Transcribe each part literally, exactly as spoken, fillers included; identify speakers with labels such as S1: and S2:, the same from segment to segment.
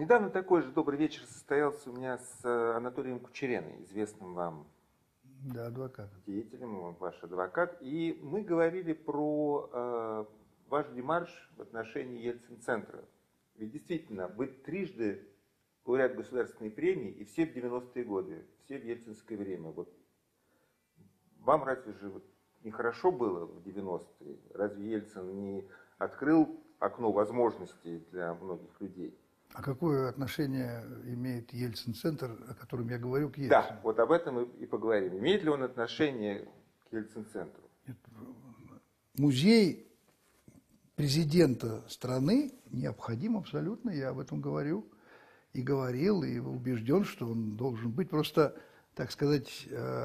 S1: Недавно такой же добрый вечер состоялся у меня с Анатолием Кучереной, известным вам
S2: да, адвокат.
S1: деятелем, он ваш адвокат. И мы говорили про э, ваш демарш в отношении Ельцин-центра. Ведь действительно, вы трижды лауреат государственной премии, и все в девяностые годы, все в ельцинское время. Вот вам разве же вот нехорошо было в девяностые? Разве Ельцин не открыл окно возможностей для многих людей?
S2: А какое отношение имеет Ельцин-центр, о котором я говорю, к Ельцину?
S1: Да, вот об этом и поговорим. Имеет ли он отношение к Ельцин-центру?
S2: Музей президента страны необходим абсолютно, я об этом говорю, и говорил, и убежден, что он должен быть. Просто, так сказать,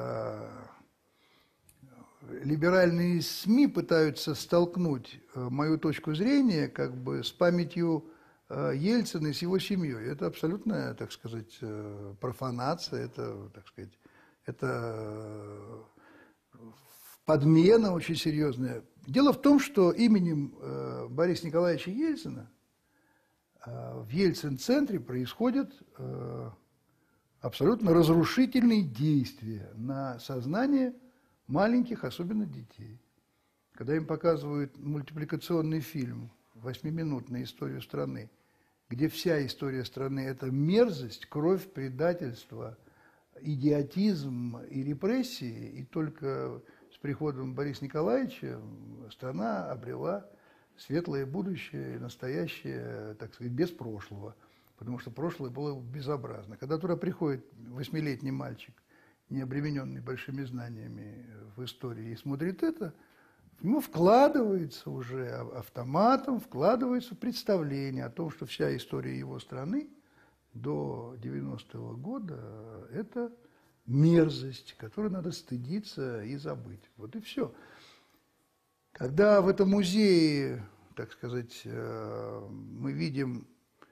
S2: либеральные СМИ пытаются столкнуть мою точку зрения как бы с памятью Ельцина и с его семьей. Это абсолютная, так сказать, профанация, это, так сказать, это подмена очень серьезная. Дело в том, что именем Бориса Николаевича Ельцина в Ельцин-центре происходят абсолютно разрушительные действия на сознание маленьких, особенно детей. Когда им показывают мультипликационный фильм «Восьмиминутная история страны», где вся история страны – это мерзость, кровь, предательство, идиотизм и репрессии, и только с приходом Бориса Николаевича страна обрела светлое будущее и настоящее, так сказать, без прошлого, потому что прошлое было безобразно. Когда туда приходит восьмилетний мальчик, не обремененный большими знаниями в истории, и смотрит это, в него вкладывается уже автоматом, вкладывается представление о том, что вся история его страны до девяностого года – это мерзость, которую надо стыдиться и забыть. Вот и все. Когда в этом музее, так сказать, мы видим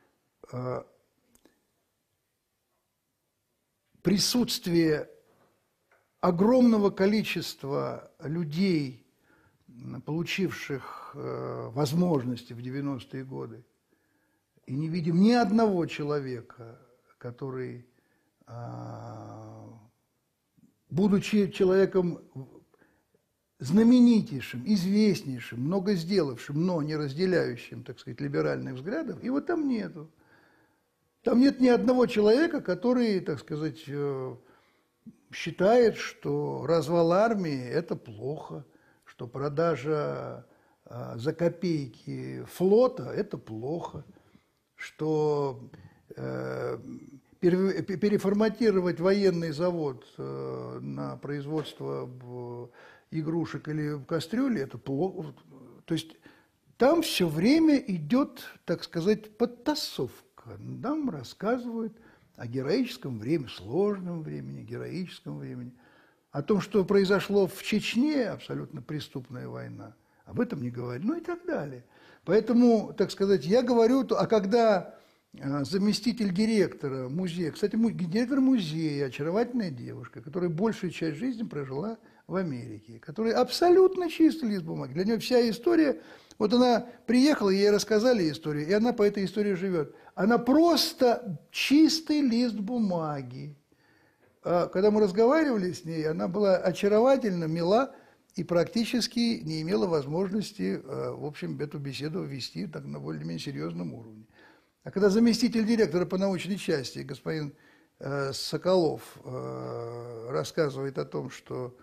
S2: присутствие огромного количества людей, получивших э, возможности в девяностые годы, и не видим ни одного человека, который, э, будучи человеком знаменитейшим, известнейшим, много сделавшим, но не разделяющим, так сказать, либеральных взглядов, его там нету. Там нет ни одного человека, который, так сказать, э, считает, что развал армии – это плохо, что продажа э, за копейки флота – это плохо, что э, переформатировать военный завод э, на производство игрушек или кастрюли – это плохо. То есть там все время идет, так сказать, подтасовка. Нам рассказывают о героическом времени, сложном времени, героическом времени. О том, что произошло в Чечне, абсолютно преступная война, об этом не говорили, ну и так далее. Поэтому, так сказать, я говорю, а когда заместитель директора музея, кстати, директор музея, очаровательная девушка, которая большую часть жизни прожила в Америке, которая абсолютно чистый лист бумаги, для нее вся история, вот она приехала, ей рассказали историю, и она по этой истории живет. Она просто чистый лист бумаги. Когда мы разговаривали с ней, она была очаровательно мила и практически не имела возможности, в общем, эту беседу вести так, на более-менее серьезном уровне. А когда заместитель директора по научной части, господин Соколов, рассказывает о том, что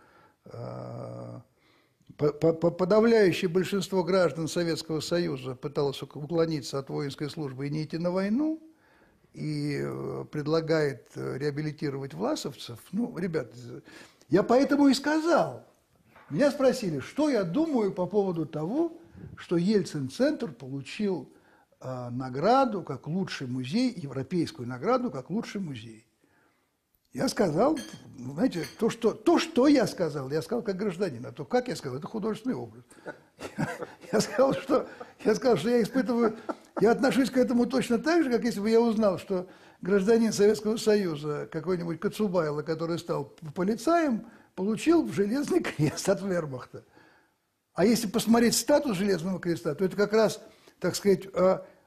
S2: подавляющее большинство граждан Советского Союза пыталось уклониться от воинской службы и не идти на войну, и предлагает реабилитировать власовцев, ну, ребят, я поэтому и сказал. Меня спросили, что я думаю по поводу того, что Ельцин-центр получил э, награду как лучший музей, европейскую награду как лучший музей. Я сказал, знаете, то что, то, что я сказал, я сказал как гражданин, а то, как я сказал, это художественный образ. Я сказал, что я, сказал, что я испытываю, я отношусь к этому точно так же, как если бы я узнал, что гражданин Советского Союза, какой-нибудь Коцубайло, который стал полицаем, получил железный крест от вермахта. А если посмотреть статус Железного креста, то это как раз, так сказать,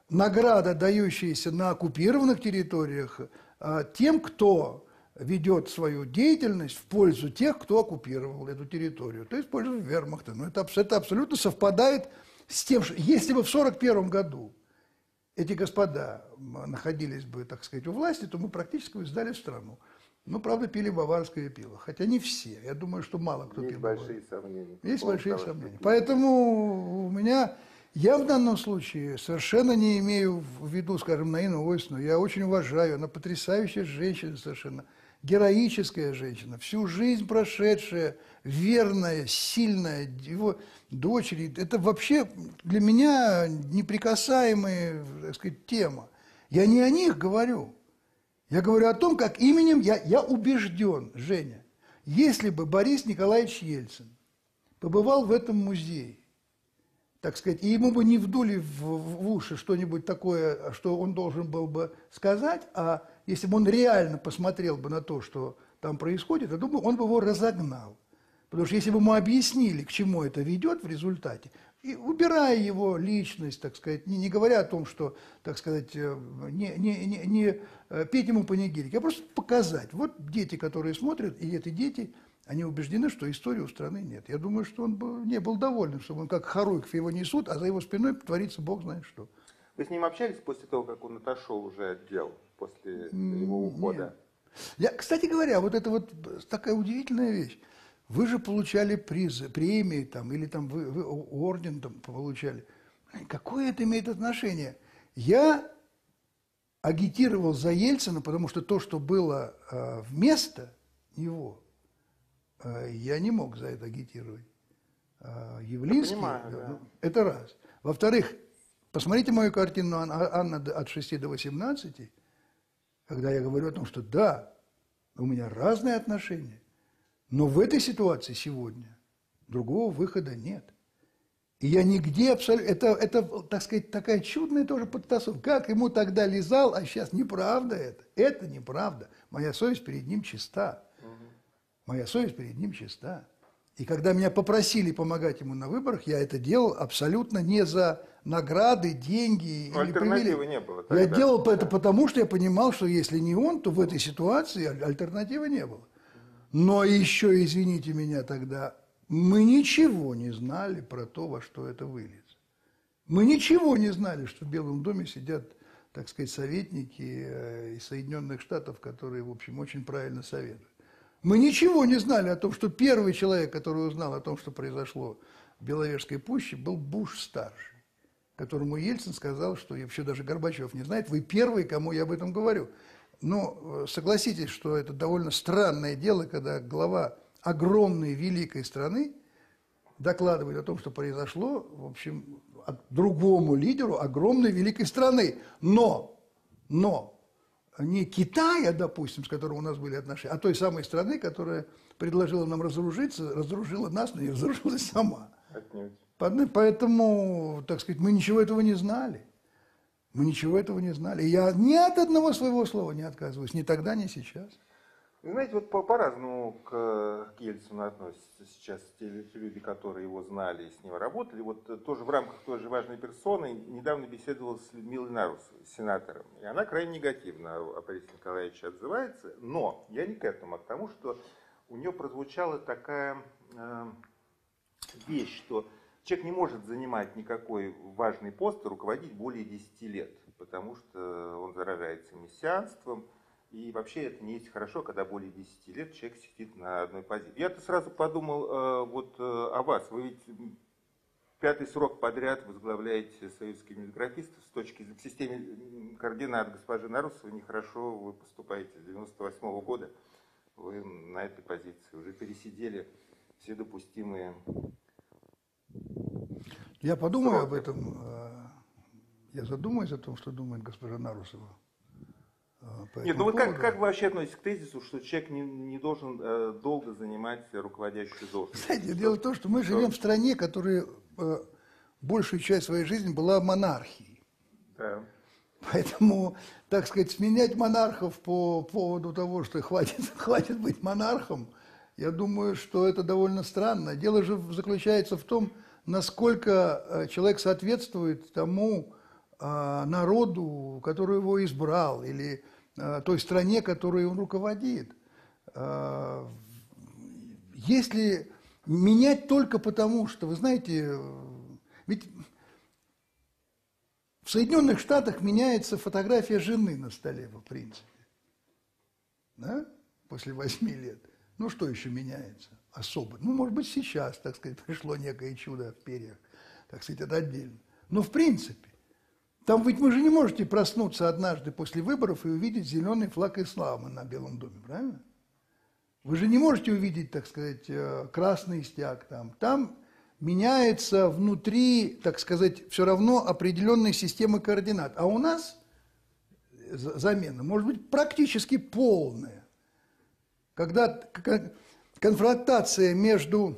S2: награда, дающаяся на оккупированных территориях, тем, кто ведет свою деятельность в пользу тех, кто оккупировал эту территорию, то есть в пользу вермахта. Но это, это абсолютно совпадает с тем, что если бы в сорок первом году эти господа находились бы, так сказать, у власти, то мы практически бы сдали страну. Ну, правда, пили баварское пиво. Хотя не все. Я думаю, что мало кто
S1: Есть
S2: пил
S1: большие
S2: баварское.
S1: сомнения.
S2: Есть большие сомнения. Поэтому у меня... Я в данном случае совершенно не имею в виду, скажем, Наину Ойсну. Я очень уважаю. Она потрясающая женщина совершенно. Героическая женщина. Всю жизнь прошедшая, верная, сильная. Его дочери. Это вообще для меня неприкасаемая, так сказать, тема. Я не о них говорю. Я говорю о том, как именем я, я убежден, Женя, если бы Борис Николаевич Ельцин побывал в этом музее, так сказать, и ему бы не вдули в, в уши что-нибудь такое, что он должен был бы сказать, а если бы он реально посмотрел бы на то, что там происходит, я думаю, он бы его разогнал. Потому что если бы мы объяснили, к чему это ведет в результате, и убирая его личность, так сказать, не, не говоря о том, что, так сказать, не, не, не, не петь ему панигирики, а просто показать. Вот дети, которые смотрят, и эти дети, они убеждены, что истории у страны нет. Я думаю, что он был, не был доволен, что он как Харуиков его несут, а за его спиной творится бог знает что.
S1: Вы с ним общались после того, как он отошел уже от дел, после его ухода?
S2: Я, кстати говоря, вот это вот такая удивительная вещь. Вы же получали призы, премии там, или там вы, вы орден там получали. Какое это имеет отношение? Я агитировал за Ельцина, потому что то, что было э, вместо него, э, я не мог за это агитировать. Э, Явлинский,
S1: понимаю, да.
S2: ну, это раз. Во-вторых, посмотрите мою картину «Анна от шести до восемнадцати», когда я говорю о том, что да, у меня разные отношения. Но в этой ситуации сегодня другого выхода нет. И я нигде абсолютно... Это, это, так сказать, такая чудная тоже подтасовка. Как ему тогда лизал, а сейчас неправда это. Это неправда. Моя совесть перед ним чиста. Моя совесть перед ним чиста. И когда меня попросили помогать ему на выборах, я это делал абсолютно не за награды, деньги.
S1: Но
S2: или
S1: альтернативы
S2: привилегии.
S1: не было. Тогда.
S2: Я делал это потому, что я понимал, что если не он, то в этой ситуации альтернативы не было. Но еще, извините меня тогда, мы ничего не знали про то, во что это выльется. Мы ничего не знали, что в Белом доме сидят, так сказать, советники из Соединенных Штатов, которые, в общем, очень правильно советуют. Мы ничего не знали о том, что первый человек, который узнал о том, что произошло в Беловежской пуще, был Буш-старший, которому Ельцин сказал, что вообще даже Горбачев не знает, вы первый, кому я об этом говорю. Но согласитесь, что это довольно странное дело, когда глава огромной, великой страны докладывает о том, что произошло, в общем, другому лидеру огромной, великой страны. Но, но не Китая, допустим, с которым у нас были отношения, а той самой страны, которая предложила нам разоружиться, разоружила нас, но не разоружилась сама. Отнюдь. Поэтому, так сказать, мы ничего этого не знали. Мы ничего этого не знали. И я ни от одного своего слова не отказываюсь. Ни тогда, ни сейчас.
S1: Вы знаете, вот по- по-разному к, к Ельцину относятся сейчас те, те люди, которые его знали и с ним работали. Вот тоже в рамках той же важной персоны недавно беседовал с Людмилой Нарусовой, сенатором. И она крайне негативно о Борисе Николаевиче отзывается. Но я не к этому, а к тому, что у нее прозвучала такая э, вещь, что человек не может занимать никакой важный пост и руководить более десяти лет, потому что он заражается мессианством, и вообще это не есть хорошо, когда более десяти лет человек сидит на одной позиции. Я-то сразу подумал э, вот э, о вас. Вы ведь пятый срок подряд возглавляете союз кинематографистов. С точки зрения, в системе координат госпожи Нарусовой нехорошо вы поступаете. С девяносто восьмого года вы на этой позиции уже пересидели все допустимые...
S2: Я подумаю
S1: сроки.
S2: об этом. Я задумаюсь о том, что думает госпожа Нарусова.
S1: Нет, ну вы как, как вы вообще относитесь к тезису, что человек не, не должен э, долго занимать руководящую должность?
S2: Знаете,
S1: что,
S2: дело в том, что мы
S1: что...
S2: живем в стране, которая э, большую часть своей жизни была монархией.
S1: Да.
S2: Поэтому, так сказать, сменять монархов по поводу того, что хватит, хватит быть монархом, я думаю, что это довольно странно. Дело же заключается в том, насколько человек соответствует тому, э, народу, который его избрал, или э, той стране, которой он руководит. Э, если менять только потому, что, вы знаете, ведь в Соединенных Штатах меняется фотография жены на столе, в принципе, да? После восьми лет. Ну, что еще меняется особо? Ну, может быть, сейчас, так сказать, пришло некое чудо в перьях, так сказать, это отдельно. Но в принципе, там ведь вы же не можете проснуться однажды после выборов и увидеть зеленый флаг ислама на Белом доме, правильно? Вы же не можете увидеть, так сказать, красный стяг там. Там меняется внутри, так сказать, все равно определенная система координат. А у нас замена может быть практически полная. Когда конфронтация между,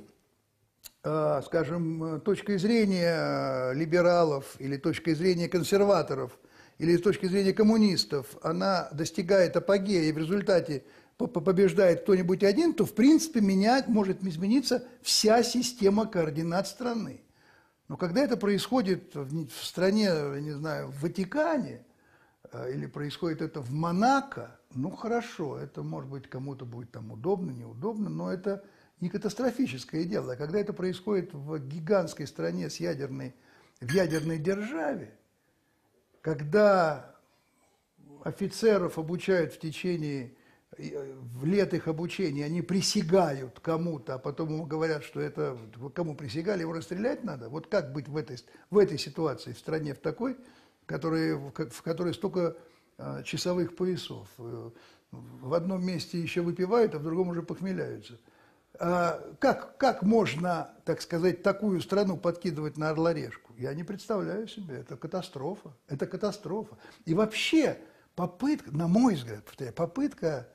S2: скажем, точкой зрения либералов или точкой зрения консерваторов или точкой зрения коммунистов, она достигает апогея и в результате побеждает кто-нибудь один, то в принципе менять, может измениться вся система координат страны. Но когда это происходит в стране, я не знаю, в Ватикане, или происходит это в Монако, ну хорошо, это может быть кому-то будет там удобно, неудобно, но это не катастрофическое дело. А когда это происходит в гигантской стране с ядерной, в ядерной державе, когда офицеров обучают в течение в лет их обучения, они присягают кому-то, а потом ему говорят, что это кому присягали, его расстрелять надо. Вот как быть в этой, в этой ситуации, в стране в такой, который, в которой столько а, часовых поясов. В одном месте еще выпивают, а в другом уже похмеляются. А как, как можно, так сказать, такую страну подкидывать на Орла-Решку? Я не представляю себе. Это катастрофа. Это катастрофа. И вообще попытка, на мой взгляд, повторяю, попытка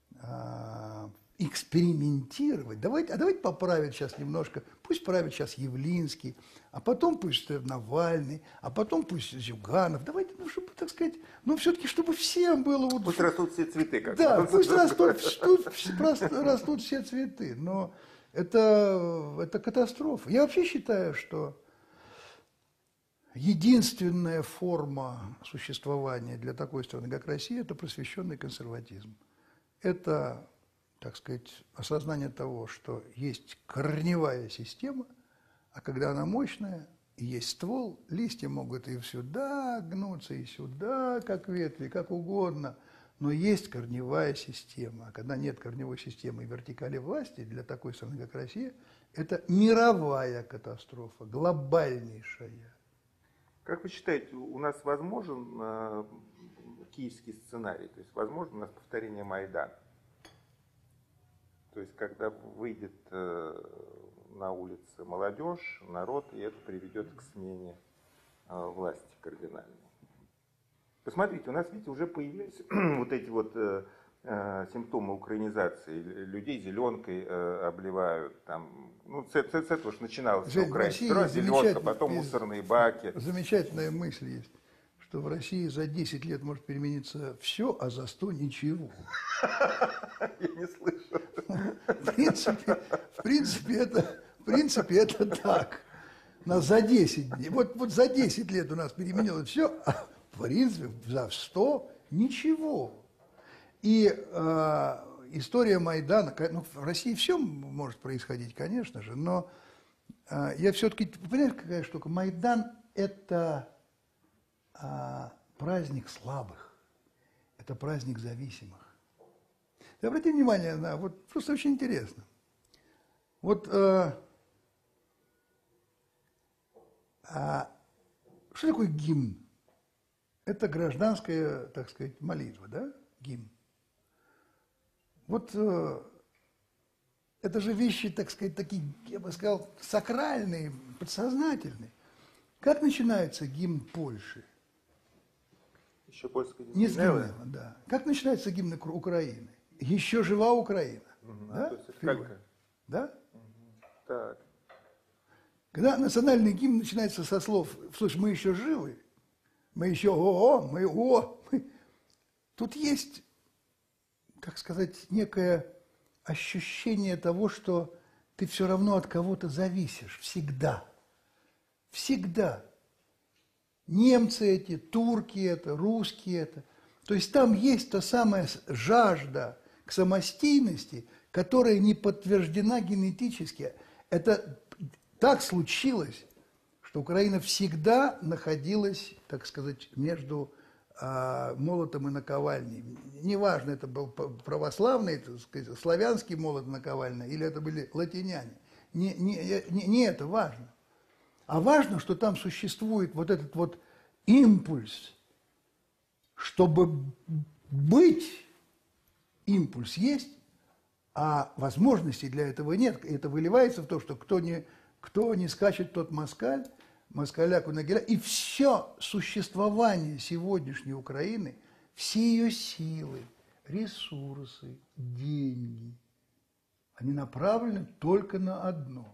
S2: а, экспериментировать. Давайте, а давайте поправить сейчас немножко. Пусть правит сейчас Явлинский, а потом пусть Навальный, а потом пусть Зюганов. Давайте, ну, чтобы, так сказать, ну, все-таки, чтобы всем было... Вот,
S1: пусть растут все цветы. Как
S2: да, пусть растут, растут, растут все цветы. Но это, это катастрофа. Я вообще считаю, что единственная форма существования для такой страны, как Россия, это просвещенный консерватизм. Это, так сказать, осознание того, что есть корневая система, а когда она мощная, и есть ствол, листья могут и сюда гнуться, и сюда, как ветви, как угодно, но есть корневая система. А когда нет корневой системы и вертикали власти, для такой страны, как Россия, это мировая катастрофа, глобальнейшая.
S1: Как вы считаете, у нас возможен э, киевский сценарий? То есть возможно у нас повторение Майдана? То есть когда выйдет э, на улице молодежь, народ, и это приведет к смене э, власти кардинальной. Посмотрите, у нас, видите, уже появились вот эти вот э, э, симптомы украинизации. Людей зеленкой э, обливают. Там, ну, с, с, с этого же начиналось на Украине. Сперва зеленка, потом мусорные баки.
S2: Замечательная мысль есть, что в России за десять лет может перемениться все, а за сто ничего.
S1: Я не слышал.
S2: В принципе, в принципе, это, в принципе, это так. На за десять дней. Вот, вот за десять лет у нас переменилось все, а в принципе за сто ничего. И э, история Майдана, ну, в России все может происходить, конечно же, но э, я все-таки, вы понимаете, какая штука? Майдан – это э, праздник слабых, это праздник зависимых. И обратите внимание на, вот просто очень интересно. Вот э, а, что такое гимн? Это гражданская, так сказать, молитва, да? Гимн. Вот э, это же вещи, так сказать, такие, я бы сказал, сакральные, подсознательные. Как начинается гимн Польши?
S1: Еще польская
S2: Не с гимна, да. Как начинается гимн Украины? Еще жива Украина.
S1: Угу,
S2: да?
S1: То есть это калька.
S2: Да?
S1: Угу. Так.
S2: Когда национальный гимн начинается со слов «Слушай, мы еще живы», мы еще «О, мы о», мы... Тут есть, как сказать, некое ощущение того, что ты все равно от кого-то зависишь. Всегда. Всегда. Немцы эти, турки это, русские это. То есть там есть та самая жажда к самостийности, которая не подтверждена генетически. Это так случилось, что Украина всегда находилась, так сказать, между а, молотом и наковальней. Неважно, это был православный, так сказать, славянский молот и наковальня, или это были латиняне. Не, не, не, не это важно. А важно, что там существует вот этот вот импульс, чтобы быть, импульс есть, а возможностей для этого нет. И это выливается в то, что кто не, кто не скачет, тот москаль, москаляку нагеля. И все существование сегодняшней Украины, все ее силы, ресурсы, деньги, они направлены только на одно.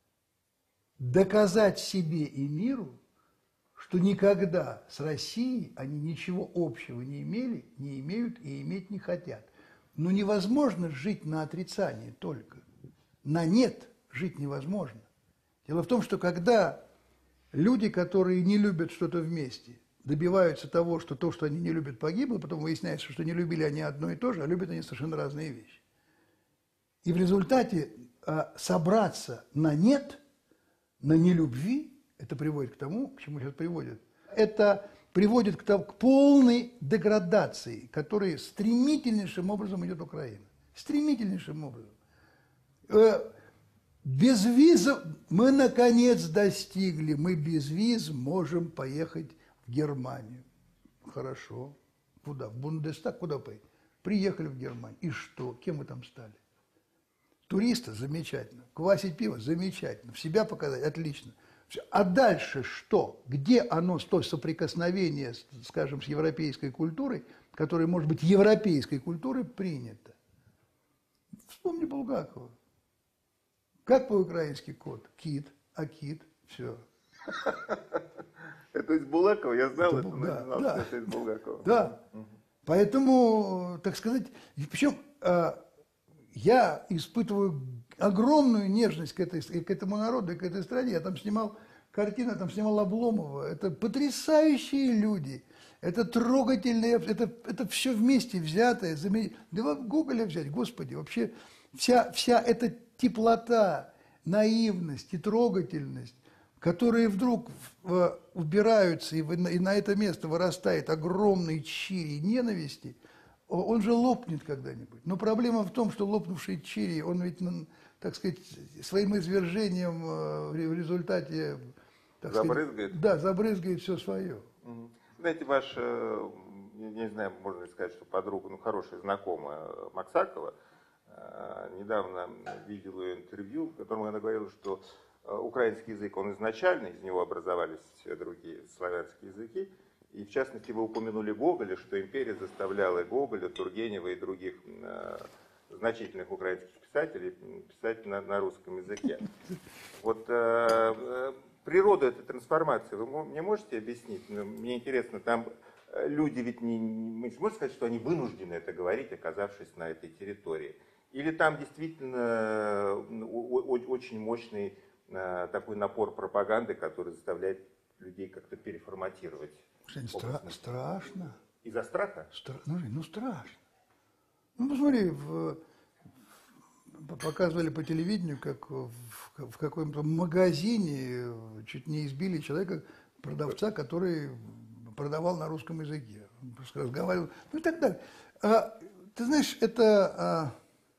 S2: Доказать себе и миру, что никогда с Россией они ничего общего не имели, не имеют и иметь не хотят. Но невозможно жить на отрицании только. На нет жить невозможно. Дело в том, что когда люди, которые не любят что-то вместе, добиваются того, что то, что они не любят, погибло, потом выясняется, что не любили они одно и то же, а любят они совершенно разные вещи. И в результате а, собраться на нет, на нелюбви, это приводит к тому, к чему сейчас приводит. Это приводит к, тому, к полной деградации, которой стремительнейшим образом идет Украина. Стремительнейшим образом. Э, без визов мы наконец достигли, мы без виз можем поехать в Германию. Хорошо. Куда? В Бундестаг? Куда поехать? Приехали в Германию. И что? Кем вы там стали? Туриста? Замечательно. Квасить пиво? Замечательно. В себя показать? Отлично. А дальше что? Где оно, то соприкосновение, скажем, с европейской культурой, которое, может быть, европейской культурой принято? Вспомни Булгакова. Как по-украински кот? Кит. А кит? Все.
S1: Это из Булгакова? Я знал это,
S2: но
S1: не знал, что это из Булгакова.
S2: Да. Поэтому, так сказать, причем я испытываю огромную нежность к, этой, к этому народу и к этой стране. Я там снимал картины, там снимал Обломова. Это потрясающие люди. Это трогательные, это, это все вместе взятое. Да Гоголя взять, господи, вообще вся, вся эта теплота, наивность и трогательность, которые вдруг убираются, и на это место вырастает огромный чирий ненависти, он же лопнет когда-нибудь. Но проблема в том, что лопнувший чирий, он ведь, так сказать, своим извержением в результате... Так
S1: забрызгает?
S2: Сказать, да, забрызгает все свое.
S1: Знаете, ваш, не знаю, можно ли сказать, что подруга, ну, хорошая знакомая Максакова, недавно видела ее интервью, в котором она говорила, что украинский язык, он изначально, из него образовались другие славянские языки. И в частности, вы упомянули Гоголя, что империя заставляла Гоголя, Тургенева и других э, значительных украинских писателей писать на, на русском языке. Вот э, э, природа этой трансформации, вы мне можете объяснить? Мне интересно, там люди ведь не, мы не можем сказать, что они вынуждены это говорить, оказавшись на этой территории. Или там действительно очень мощный э, такой напор пропаганды, который заставляет людей как-то переформатировать.
S2: Стра страшно.
S1: Из-за страха?
S2: Стра ну, ну, страшно. Ну, посмотри, в, показывали по телевидению, как в, в каком-то магазине чуть не избили человека, продавца, который продавал на русском языке. Он просто разговаривал, ну и так далее. А, ты знаешь, это а,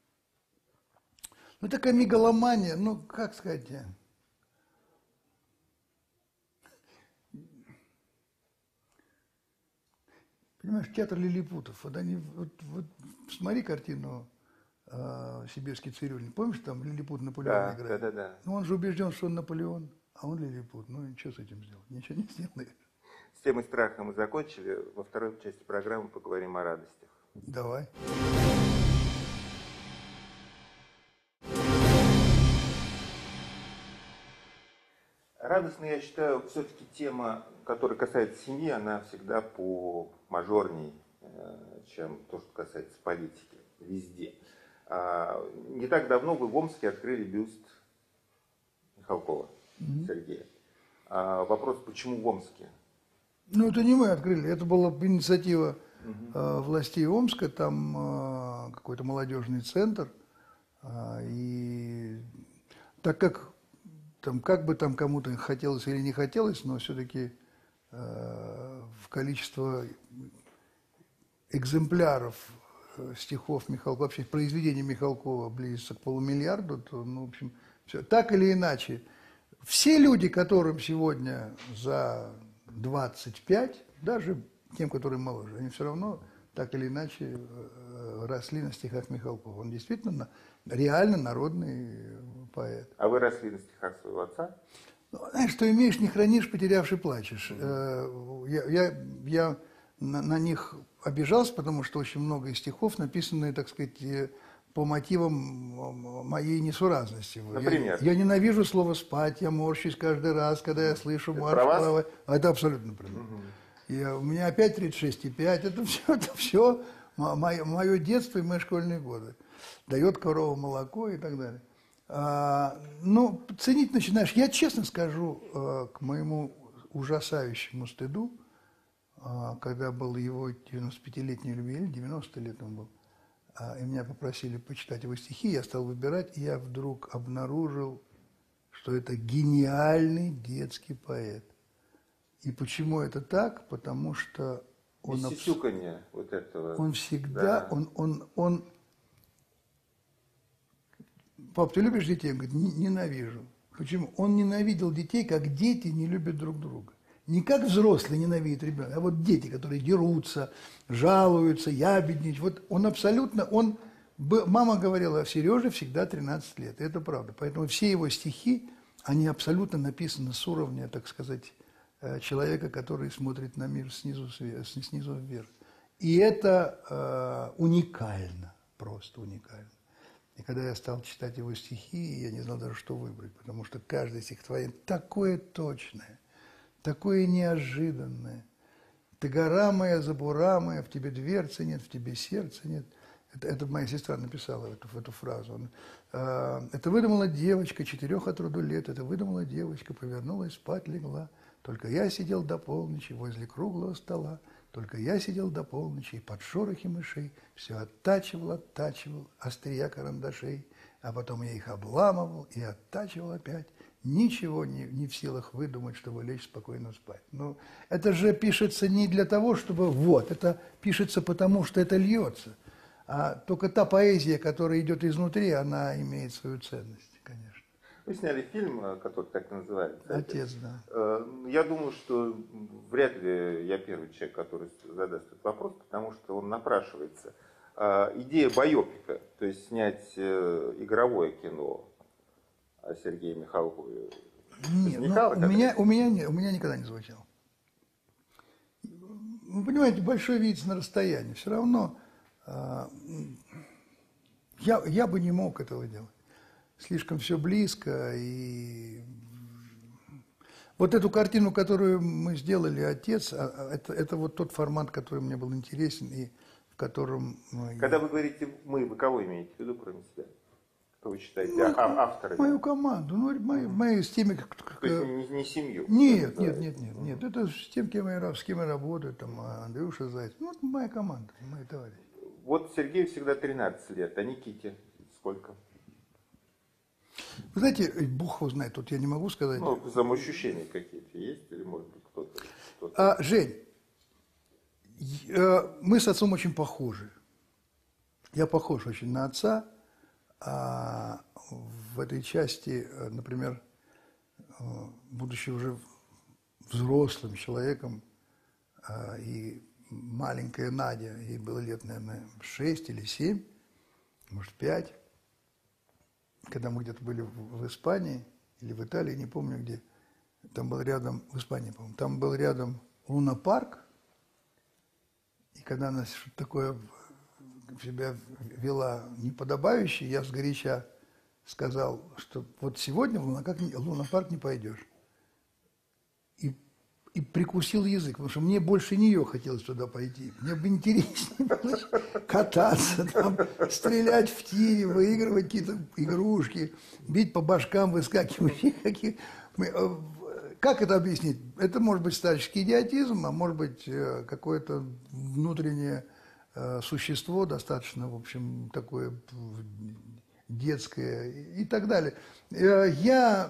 S2: ну, такая мегаломания, ну, как сказать... Понимаешь, театр лилипутов. Вот они, вот, вот смотри картину э, «Сибирский цирюльник». Помнишь, там лилипут Наполеон
S1: да,
S2: играет?
S1: Да, да, да.
S2: Ну, он же убежден, что он Наполеон, а он лилипут. Ну, и что с этим сделать? Ничего не сделаешь.
S1: С темой страха мы закончили. Во второй части программы поговорим о радостях.
S2: Давай.
S1: Радостная, я считаю, все-таки тема, которая касается семьи, она всегда по мажорней, чем то, что касается политики. Везде. Не так давно вы в Омске открыли бюст Михалкова mm-hmm. Сергея. Вопрос, почему в Омске?
S2: Ну, это не мы открыли, это была инициатива э, властей Омска, там э, какой-то молодежный центр. Э, и так как, там, как бы там кому-то хотелось или не хотелось, но все-таки э, в количество экземпляров стихов Михалкова, вообще произведений Михалкова близится к полумиллиарду, то, ну, в общем, все. Так или иначе, все люди, которым сегодня за двадцать пять, даже тем, которые моложе, они все равно так или иначе росли на стихах Михалкова. Он действительно реально народный поэт.
S1: А вы росли на стихах своего отца?
S2: Ну, знаешь, что имеешь, не хранишь, потерявший плачешь. Mm-hmm. Я, я, я на, на них обижался, потому что очень много стихов написаны, так сказать, по мотивам моей несуразности.
S1: Например?
S2: Я, я ненавижу слово «спать», я морщусь каждый раз, когда я слышу марш правой. Это абсолютно правда. Угу. Я, у меня опять тридцать шесть и пять, это все, это все мое, мое детство и мои школьные годы. Дает корова молоко и так далее. А, ну, ценить начинаешь. Я честно скажу, к моему ужасающему стыду, когда был его девяностопятилетний юбилей, девяносто лет он был, и меня попросили почитать его стихи, я стал выбирать, и я вдруг обнаружил, что это гениальный детский поэт. И почему это так? Потому что он, абс...
S1: вот этого.
S2: он всегда, да. он, он, он... Пап, ты любишь детей? Он говорит, ненавижу. Почему? Он ненавидел детей, как дети не любят друг друга. Не как взрослые ненавидят ребенка, а вот дети, которые дерутся, жалуются, ябедничают. Вот он абсолютно, он, мама говорила, Сереже всегда тринадцать лет, и это правда. Поэтому все его стихи, они абсолютно написаны с уровня, так сказать, человека, который смотрит на мир снизу, снизу вверх. И это э, уникально, просто уникально. И когда я стал читать его стихи, я не знал даже, что выбрать, потому что каждое стихотворение такое точное, такое неожиданное. Ты гора моя, забура моя, в тебе дверцы нет, в тебе сердца нет. Это, это моя сестра написала эту, эту фразу. Он, э, это выдумала девочка, четырех от роду лет, это выдумала девочка, повернулась, спать легла. Только я сидел до полночи возле круглого стола, только я сидел до полночи и под шорохи мышей все оттачивал, оттачивал острия карандашей, а потом я их обламывал и оттачивал опять. Ничего не, не в силах выдумать, чтобы лечь спокойно спать. Но это же пишется не для того, чтобы вот, это пишется потому, что это льется. А только та поэзия, которая идет изнутри, она имеет свою ценность, конечно.
S1: Вы сняли фильм, который так называется.
S2: «Отец», да.
S1: Я думаю, что вряд ли я первый человек, который задаст этот вопрос, потому что он напрашивается. Идея байопика, то есть снять игровое кино о Сергее Михалкове.
S2: Нет, ну, у, меня, у, меня не, у меня никогда не звучало. Вы понимаете, большой видится на расстоянии. Все равно э, я, я бы не мог этого делать. Слишком все близко. И вот эту картину, которую мы сделали, «Отец», это, это вот тот формат, который мне был интересен и в котором...
S1: Когда
S2: я...
S1: вы говорите «мы», вы кого имеете в виду, кроме себя? Кто вы считаете
S2: мою,
S1: а, авторами?
S2: Мою команду, ну, мои, мои с теми...
S1: То есть не, не семью?
S2: Нет, нет, нет, нет, нет. Это с тем, кем я, с кем я работаю, там, Андрюша Зайцев. Ну, это моя команда, мои товарищи.
S1: Вот Сергею всегда тринадцать лет, а Никите сколько?
S2: Вы знаете, Бог его знает, тут я не могу сказать.
S1: Ну, самоощущения какие-то есть, или может быть кто-то... кто-то...
S2: А, Жень, мы с отцом очень похожи. Я похож очень на отца. А в этой части, например, будучи уже взрослым человеком, и маленькая Надя, ей было лет, наверное, шесть или семь, может, пять, когда мы где-то были в Испании или в Италии, не помню где, там был рядом, в Испании, по-моему, там был рядом лунопарк, и когда она что-то такое себя вела неподобающе, я сгоряча сказал, что вот сегодня в лунопарк не пойдешь. И, и прикусил язык, потому что мне больше нее хотелось туда пойти. Мне бы интереснее было кататься, там, стрелять в тире, выигрывать какие-то игрушки, бить по башкам выскакивающих. как это объяснить? Это может быть старческий идиотизм, а может быть какое-то внутреннее существо, достаточно, в общем, такое детское и так далее. Я,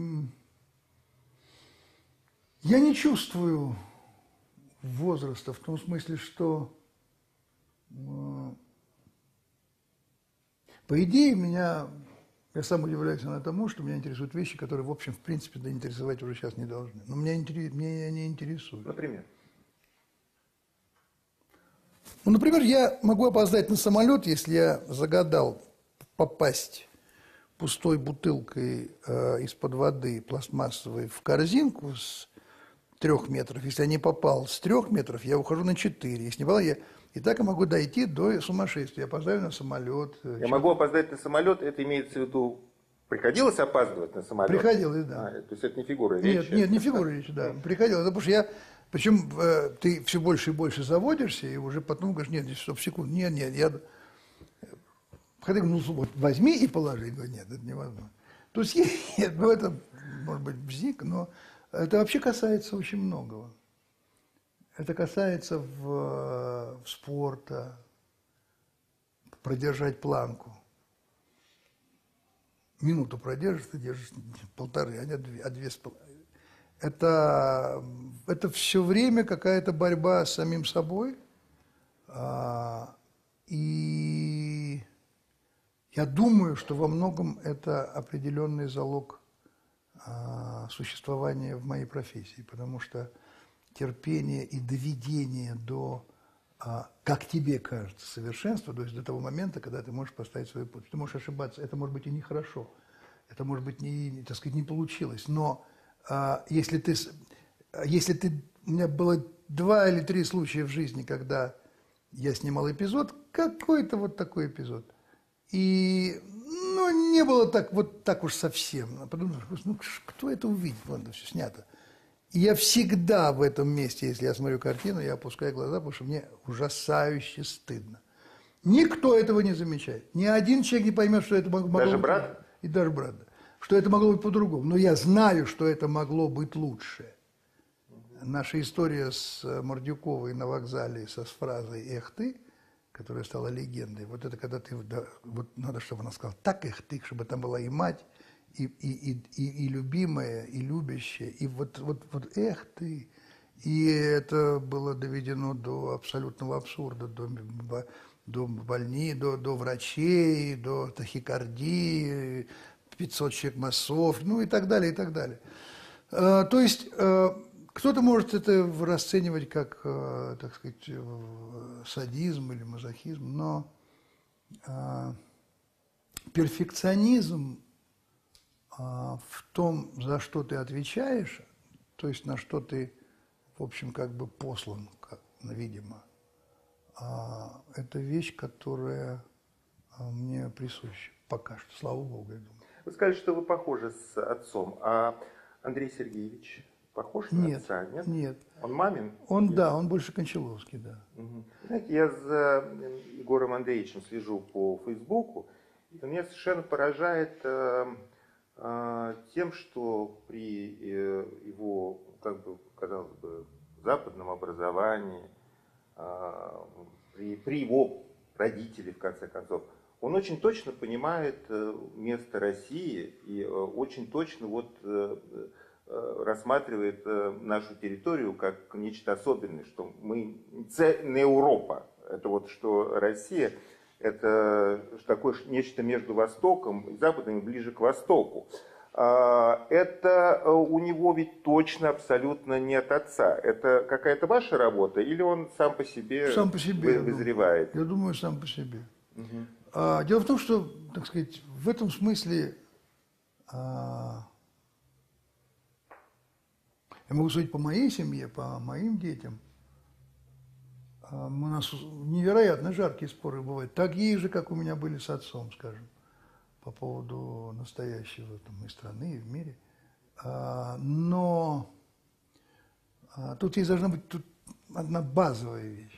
S2: я не чувствую возраста в том смысле, что по идее меня, я сам удивляюсь на тому, что меня интересуют вещи, которые, в общем, в принципе, да, интересовать уже сейчас не должны. Но меня, меня не интересуют.
S1: Например?
S2: Ну, например, я могу опоздать на самолет, если я загадал попасть пустой бутылкой э, из-под воды пластмассовой в корзинку с трех метров. Если я не попал с трех метров, я ухожу на четыре. Если не попал, я и так я могу дойти до сумасшествия. Я опоздаю на самолет.
S1: Я
S2: Чем...
S1: могу опоздать на самолет, это имеется в виду, приходилось опаздывать на самолет?
S2: Приходилось, да.
S1: А, то есть это не фигура
S2: речи? Нет, нет, не фигура речи, да. Приходилось, потому что я... Причем э, ты все больше и больше заводишься, и уже потом говоришь, нет, стоп, секунду, нет, нет, я... Хотя, ну, вот, возьми и положи. Говорю, нет, это невозможно. То есть, нет, ну, это, может быть, бзик, но это вообще касается очень многого. Это касается в, в спорта, продержать планку. Минуту продержишь, ты держишь полторы, а не две, а две с половиной. Это, это все время какая-то борьба с самим собой. А, и я думаю, что во многом это определенный залог а, существования в моей профессии, потому что терпение и доведение до, а, как тебе кажется, совершенства, то есть до того момента, когда ты можешь поставить свою подпись. Ты можешь ошибаться, это может быть и нехорошо, это может быть, не, так сказать, не получилось, но а, если ты, если ты, у меня было два или три случая в жизни, когда я снимал эпизод, какой-то вот такой эпизод, и, ну, не было так, вот так уж совсем, подумал, ну, кто это увидит, ладно, все снято. И я всегда в этом месте, если я смотрю картину, я опускаю глаза, потому что мне ужасающе стыдно. Никто этого не замечает. Ни один человек не поймет, что это могло
S1: даже
S2: быть...
S1: брат?
S2: И даже брат. Да. Что это могло быть по-другому. Но я знаю, что это могло быть лучше. Наша история с Мордюковой на вокзале со с фразой «Эх ты», которая стала легендой, вот это когда ты... Да, вот надо, чтобы она сказала «Так, эх ты», чтобы там была и мать, И, и, и, и, и любимая, и любящая, и вот, вот, вот эх ты. И это было доведено до абсолютного абсурда, до, до больни, до, до врачей, до тахикардии, пятьсот человек массов, ну и так далее, и так далее. А, то есть а, кто-то может это расценивать как, а, так сказать, садизм или мазохизм, но а, перфекционизм в том, за что ты отвечаешь, то есть на что ты, в общем, как бы послан, как, видимо, это вещь, которая мне присуща пока что, слава Богу, я думаю.
S1: Вы сказали, что вы похожи с отцом, а Андрей Сергеевич похож на
S2: нет,
S1: отца, нет?
S2: Нет.
S1: Он мамин?
S2: Он,
S1: нет?
S2: да, он больше Кончаловский, да.
S1: Угу. Знаете, я за Егором Андреевичем слежу по Фейсбуку, и меня совершенно поражает тем, что при его, как бы, казалось бы, западном образовании, при, при его родителе, в конце концов, он очень точно понимает место России и очень точно вот рассматривает нашу территорию как нечто особенное, что мы не Европа, это вот что Россия. Это такое нечто между Востоком и Западом, ближе к Востоку. Это у него ведь точно абсолютно нет отца. Это какая-то ваша работа или он сам по себе,
S2: сам по себе
S1: вызревает?
S2: Я думаю, я думаю, сам по себе.
S1: Угу.
S2: А, дело в том, что, так сказать, в этом смысле а, я могу судить по моей семье, по моим детям. У нас невероятно жаркие споры бывают, такие же, как у меня были с отцом, скажем, по поводу настоящего там, и страны, и в мире. Но тут есть должна быть тут одна базовая вещь.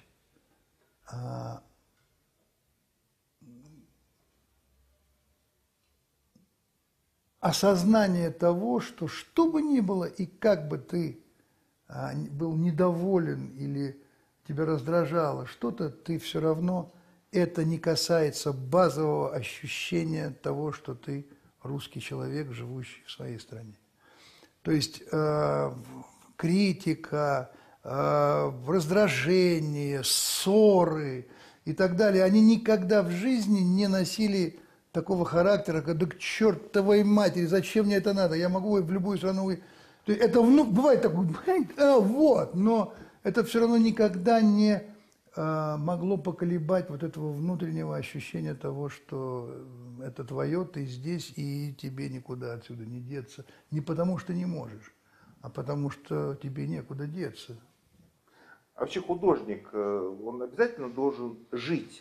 S2: осознание того, что что бы ни было, и как бы ты а, был недоволен или тебя раздражало что-то, ты все равно, это не касается базового ощущения того, что ты русский человек, живущий в своей стране. То есть э, критика, э, раздражение, ссоры и так далее, они никогда в жизни не носили такого характера, когда к чертовой матери, зачем мне это надо, я могу в любую страну... То есть это ну, бывает такое, а, вот, но это все равно никогда не а, могло поколебать вот этого внутреннего ощущения того, что это твое, ты здесь, и тебе никуда отсюда не деться. Не потому, что не можешь, а потому, что тебе некуда деться.
S1: А вообще художник, он обязательно должен жить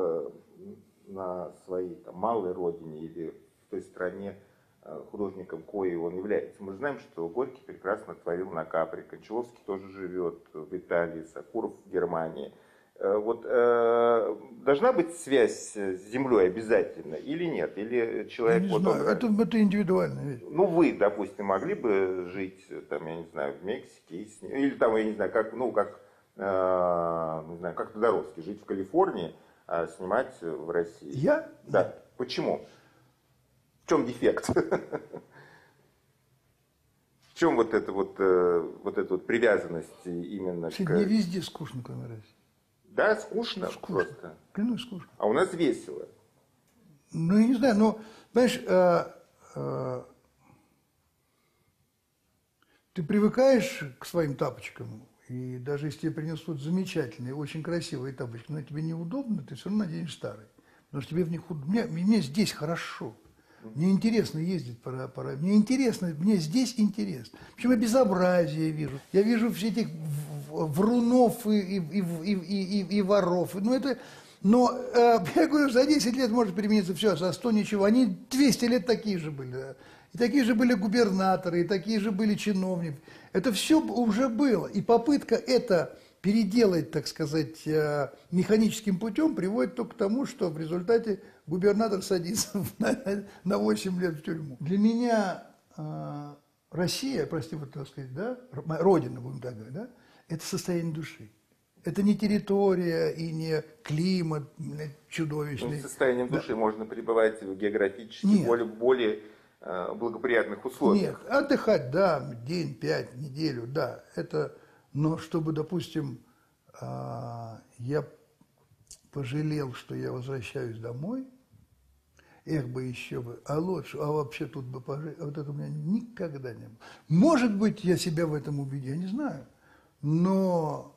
S1: на своей там, малой родине или в той стране художником, коей он является. Мы знаем, что Горький прекрасно творил на Капри, Кончаловский тоже живет в Италии, Сакуров в Германии. Вот э, должна быть связь с землей обязательно или нет? Или человек...
S2: Я не
S1: вот
S2: знаю,
S1: он,
S2: это, это индивидуально. Ведь.
S1: Ну, вы, допустим, могли бы жить, там, я не знаю, в Мексике, или там, я не знаю, как, ну, как, э, не знаю, как Тодоровский, жить в Калифорнии, а снимать в России.
S2: Я?
S1: Да.
S2: Нет.
S1: Почему? В чем дефект? В чем вот эта вот, вот эта вот привязанность именно к...
S2: Мне везде скучно, кроме России.
S1: Да, скучно,
S2: скучно.
S1: Просто.
S2: Клянусь, скучно.
S1: А у нас весело.
S2: Ну, я не знаю, но, понимаешь, э, э, ты привыкаешь к своим тапочкам, и даже если тебе принесут замечательные, очень красивые тапочки, но тебе неудобно, ты все равно наденешь старые. Потому что тебе в них... Мне, мне здесь хорошо. Мне интересно ездить по, по... Мне интересно, мне здесь интересно. Причем я безобразие вижу. Я вижу все этих врунов и, и, и, и, и, и воров. Ну, это... Но, э, я говорю, за десять лет может перемениться все, за сто ничего. Они двести лет такие же были. Да? И такие же были губернаторы, и такие же были чиновники. Это все уже было. И попытка это переделать, так сказать, э, механическим путем приводит только к тому, что в результате губернатор садится на восемь лет в тюрьму. Для меня э, Россия, прости, вот так сказать, да, родина, будем так говорить, да, это состояние души. Это не территория и не климат чудовищный.
S1: Ну, состоянием души да. можно пребывать в географически
S2: Нет.
S1: более, более э, благоприятных условиях.
S2: Нет, отдыхать, да, день, пять, неделю, да, это... Но чтобы, допустим, э, я пожалел, что я возвращаюсь домой, эх бы еще бы, а лучше, а вообще тут бы пожалел, вот это у меня никогда не было. Может быть, я себя в этом убедил, я не знаю, но...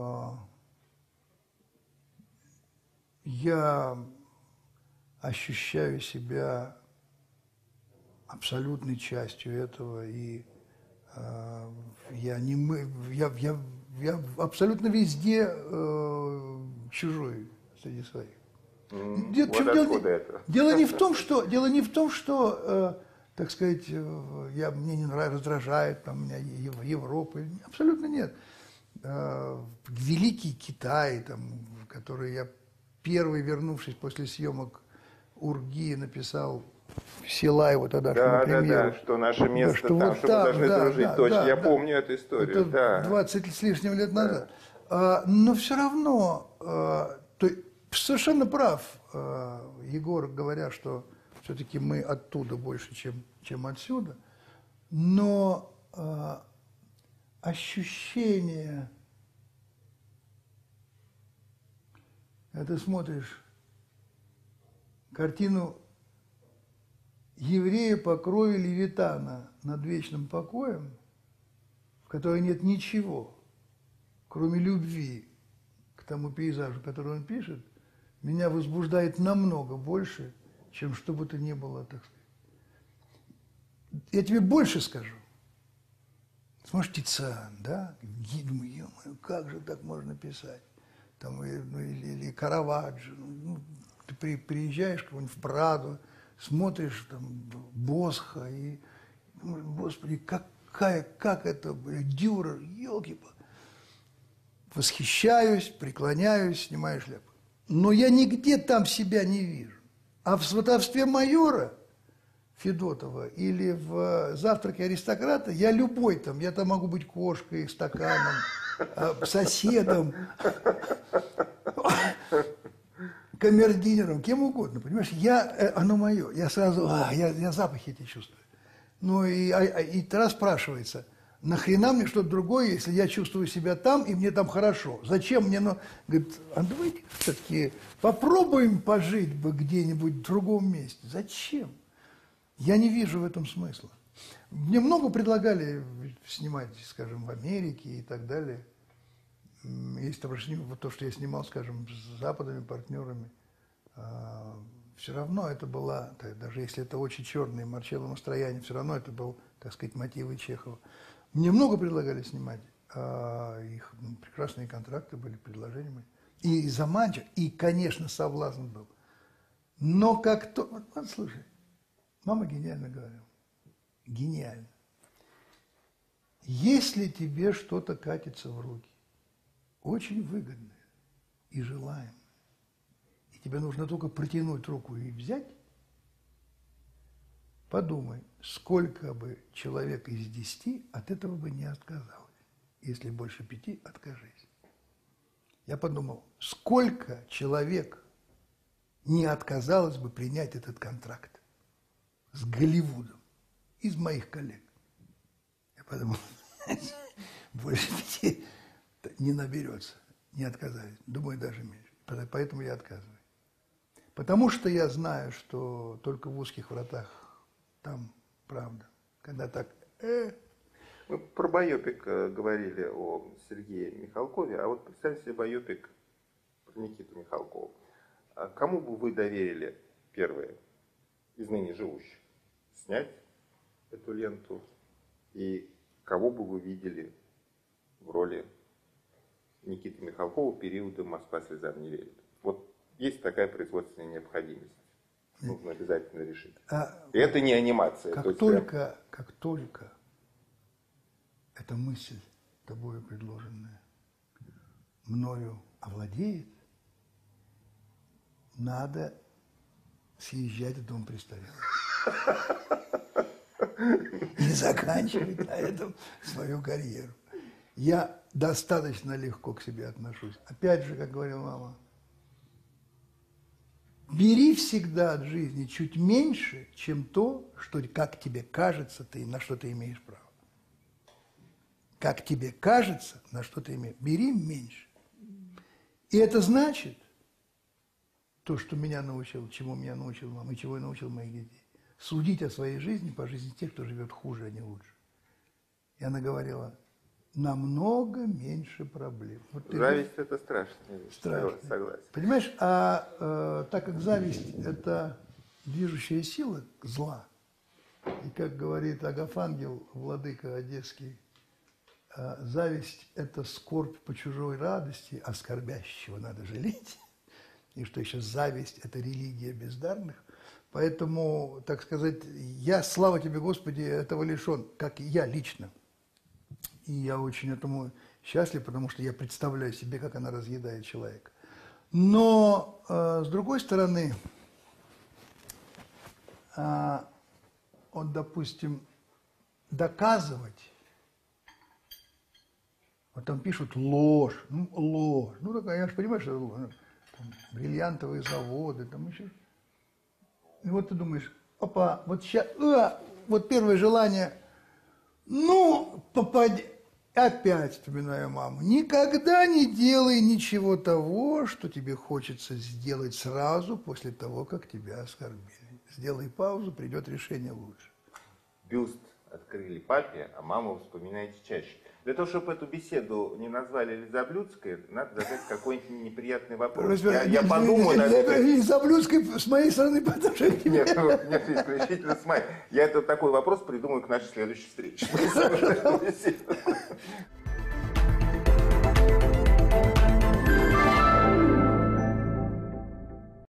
S2: Я ощущаю себя абсолютной частью этого, и э, я, не мы, я, я, я абсолютно везде э, чужой среди своих.
S1: Mm,
S2: дело,
S1: вот
S2: дело,
S1: это?
S2: дело не в том, что, дело не в том, что э, так сказать, э, я, мне не нравится, раздражает там, меня Европа. Абсолютно нет. Великий Китай, там, который я первый, вернувшись после съемок Урги, написал Силаеву тогдашнему
S1: да,
S2: премьеру.
S1: Да, да, что наше место
S2: да, что
S1: там,
S2: вот
S1: что
S2: там,
S1: мы должны
S2: да,
S1: дружить.
S2: Да,
S1: Точно,
S2: да,
S1: я
S2: да.
S1: помню эту историю.
S2: Это
S1: да.
S2: двадцать с лишним лет
S1: да.
S2: назад. А, но все равно, а, то, совершенно прав а, Егор, говоря, что все-таки мы оттуда больше, чем, чем отсюда. Но а, ощущение... Когда ты смотришь картину еврея по крови Левитана над вечным покоем, в которой нет ничего, кроме любви к тому пейзажу, который он пишет, меня возбуждает намного больше, чем что бы то ни было, так сказать. Я тебе больше скажу. Смотришь, Тициан, да? Думаю, ё-моё, как же так можно писать? Там, ну, или, или Караваджо. Ну, ты при, приезжаешь куда-нибудь в Праду, смотришь там Босха и думаешь, господи, какая, как это, Дюрер, елки-палки. Восхищаюсь, преклоняюсь, снимаю шляпу. Но я нигде там себя не вижу. А в сватовстве майора Федотова или в «Завтраке аристократа», я любой там, я там могу быть кошкой, стаканом, соседом, камердинером, кем угодно, понимаешь? Я, оно мое, я сразу, а, я, я запахи эти чувствую. Ну и, а, и тогда спрашивается, нахрена мне что-то другое, если я чувствую себя там, и мне там хорошо? Зачем мне, ну, говорит, а давайте все-таки попробуем пожить бы где-нибудь в другом месте. Зачем? Я не вижу в этом смысла. Мне много предлагали снимать, скажем, в Америке и так далее. Есть вот то, что я снимал, скажем, с западными партнерами. Все равно это была, даже если это очень черные Марчелло Мастроянни, все равно это был, так сказать, мотивы Чехова. Мне много предлагали снимать. Их ну, прекрасные контракты были, предложения были. И заманчиво, и, конечно, соблазн был. Но как то... Вот, вот, слушай, мама гениально говорила. Гениально. Если тебе что-то катится в руки, очень выгодное и желаемое, и тебе нужно только протянуть руку и взять, подумай, сколько бы человек из десяти от этого бы не отказалось. Если больше пяти, откажись. Я подумал, сколько человек не отказалось бы принять этот контракт с Голливудом из моих коллег. Я подумал, больше пяти не наберется, не отказались. Думаю, даже меньше. Поэтому я отказываюсь. Потому что я знаю, что только в узких вратах там правда. Когда так... Э...
S1: Мы про байопик говорили о Сергее Михалкове, а вот представьте себе байопик про Никиту Михалкова. Кому бы вы доверили, первое, из ныне живущих, снять эту ленту, и кого бы вы видели в роли Никиты Михалкова периода «Москва слезам не верит»? Вот есть такая производственная необходимость. Нужно обязательно решить. А, и это не анимация.
S2: Как,
S1: то есть
S2: только,
S1: прям...
S2: как только эта мысль, тобою предложенная, мною овладеет, надо съезжать в дом престарелых. И заканчивать на этом свою карьеру. Я достаточно легко к себе отношусь. Опять же, как говорила мама, бери всегда от жизни чуть меньше, чем то, что, как тебе кажется, ты, на что ты имеешь право. Как тебе кажется, на что ты имеешь. Бери меньше. И это значит, то, что меня научил, чему меня научил мама, и чего я научил моих детей, судить о своей жизни по жизни тех, кто живет хуже, а не лучше. И она говорила, намного меньше проблем. Вот
S1: зависть – это страшно.
S2: Страшно.
S1: Согласен.
S2: Понимаешь, а э, так как зависть – это движущая сила зла, и как говорит Агафангел, владыка одесский, э, зависть – это скорбь по чужой радости, а скорбящего надо жалеть, и что еще зависть – это религия бездарных. Поэтому, так сказать, я, слава тебе, Господи, этого лишен, как и я лично. И я очень этому счастлив, потому что я представляю себе, как она разъедает человека. Но, э, с другой стороны, э, вот, допустим, доказывать, вот там пишут ложь, ну, ложь, ну, такая, я же понимаю, что это ложь, там, бриллиантовые заводы, там еще. И вот ты думаешь, опа, вот сейчас, а, вот первое желание, ну, попади. Опять вспоминаю маму. Никогда не делай ничего того, что тебе хочется сделать сразу после того, как тебя оскорбили. Сделай паузу, придет решение лучше.
S1: Бюст открыли папе, а маму вспоминаете чаще. Для того, чтобы эту беседу не назвали Лизаблюдской, надо задать какой-нибудь неприятный вопрос. Я, я подумаю...
S2: Лизаблюдской с моей стороны по отношению к тебе.
S1: Нет, нет, исключительно с моей. Я этот такой вопрос придумаю к нашей следующей встрече.